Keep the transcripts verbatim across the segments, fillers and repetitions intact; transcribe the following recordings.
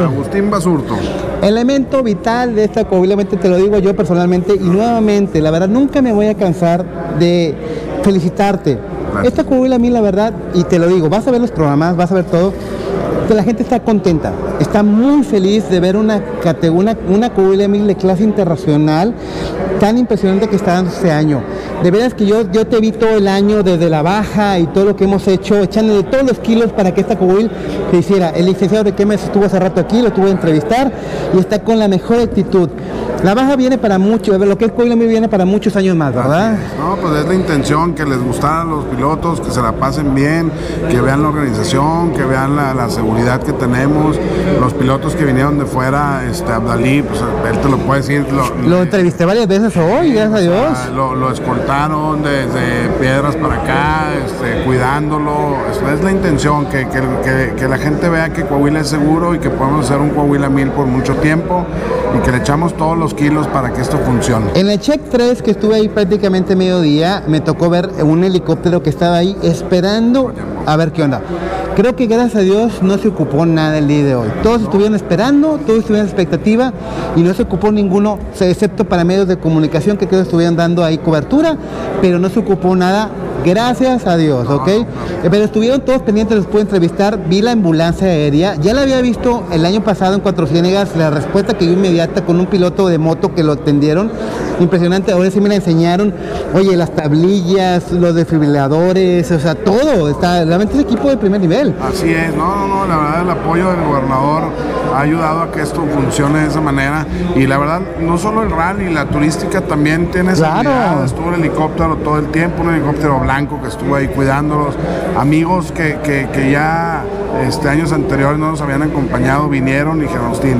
Agustín Basurto. Elemento vital de esta Coahuila, te lo digo yo personalmente, y nuevamente, la verdad, nunca me voy a cansar de felicitarte. Gracias. Esta Coahuila a mí, la verdad, y te lo digo, vas a ver los programas, vas a ver todo, que la gente está contenta, está muy feliz de ver una, una, una Coahuila mil de clase internacional tan impresionante que está dando este año. De veras que yo, yo te vi todo el año desde la baja y todo lo que hemos hecho, echándole todos los kilos para que esta Coahuila se hiciera. El licenciado de Quemes estuvo hace rato aquí, lo tuve que entrevistar y está con la mejor actitud. La baja viene para mucho, lo que es Coahuila mil viene para muchos años más, ¿verdad? No, pues es la intención, que les gustaran los pilotos, que se la pasen bien, que vean la organización, que vean la, la seguridad que tenemos. Los pilotos que vinieron de fuera, este Abdalí, pues él te lo puede decir. Lo, lo entrevisté varias veces hoy, gracias a Dios. Sea, lo, lo escoltaron desde Piedras para acá, este, cuidándolo. Es, es la intención, que, que, que, que la gente vea que Coahuila es seguro y que podemos hacer un Coahuila mil por mucho tiempo y que le echamos todos los kilos para que esto funcione. En el Check tres, que estuve ahí prácticamente mediodía, me tocó ver un helicóptero que estaba ahí esperando a ver qué onda. Creo que gracias a Dios no se ocupó nada el día de hoy. Todos estuvieron esperando, todos estuvieron en expectativa y no se ocupó ninguno, excepto para medios de comunicación que creo que estuvieron dando ahí cobertura, pero no se ocupó nada. Gracias a Dios, ¿ok? Pero estuvieron todos pendientes, los pude entrevistar, vi la ambulancia aérea, ya la había visto el año pasado en Cuatro Ciénegas, la respuesta que dio inmediata con un piloto de moto que lo atendieron, impresionante, ahora sí me la enseñaron, oye, las tablillas, los desfibriladores, o sea, todo, está, realmente es equipo de primer nivel. Así es, no, no, no, la verdad el apoyo del gobernador ha ayudado a que esto funcione de esa manera y la verdad, no solo el rally, la turística también tiene claro. seguridad, estuvo el helicóptero todo el tiempo, un helicóptero blanco que estuvo ahí cuidándolos, amigos que, que, que ya este, años anteriores no nos habían acompañado, vinieron y dijeron, Agustín,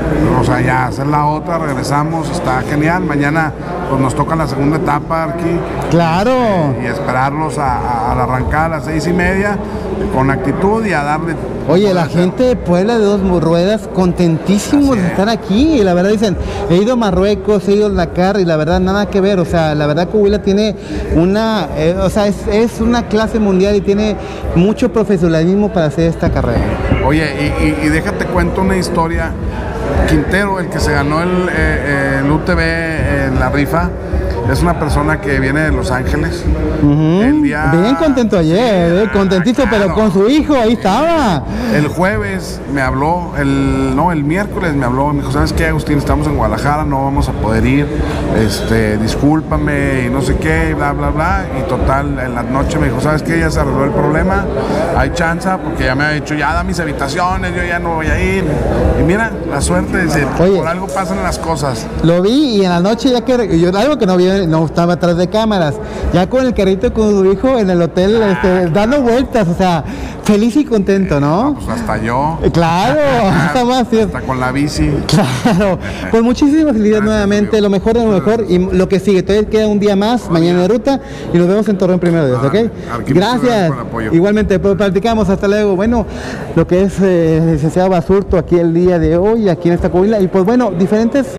o sea, ya hacer la otra, regresamos, está genial, mañana pues nos toca la segunda etapa aquí. Claro. Eh, y esperarlos a, a, a la arrancada a las seis y media, con actitud y a darle. Oye, la gente de Puebla de Dos Ruedas, contentísimos de estar aquí, y la verdad dicen, he ido a Marruecos, he ido a Dakar, y la verdad nada que ver, o sea, la verdad Coahuila tiene una, eh, o sea, es, es una clase mundial y tiene mucho profesionalismo para hacer esta carrera. Oye, y, y, y déjate cuento una historia, Quintero, el que se ganó el, eh, el U T V en la rifa, es una persona que viene de Los Ángeles. Uh-huh. El día... Bien contento ayer, eh, contentito, ah, claro. Pero con su hijo, ahí estaba. El jueves me habló, el no, el miércoles me habló, me dijo, ¿sabes qué, Agustín? Estamos en Guadalajara, no vamos a poder ir, este, discúlpame, y no sé qué, bla, bla, bla. Y total, en la noche me dijo, ¿sabes qué? Ya se arregló el problema, hay chance, porque ya me ha dicho, ya da mis habitaciones, yo ya no voy a ir. Y mira, la suerte de decir, oye, por algo pasan las cosas. Lo vi y en la noche ya que, yo algo que no vi, no estaba atrás de cámaras, ya con el carrito con su hijo en el hotel, ah, este, dando vueltas, o sea, feliz y contento, ¿no? No, pues hasta yo. Claro, hasta más, ¿sí? Hasta con la bici. Claro, pues muchísimas felicidades nuevamente, lo mejor de lo mejor y lo que sigue, todavía queda un día más, mañana de ruta y nos vemos en Torreón primero Dios, ¿ok? Gracias, igualmente, pues platicamos, hasta luego. Bueno, lo que es eh, el licenciado Basurto aquí el día de hoy, aquí en esta Coahuila, y pues bueno, diferentes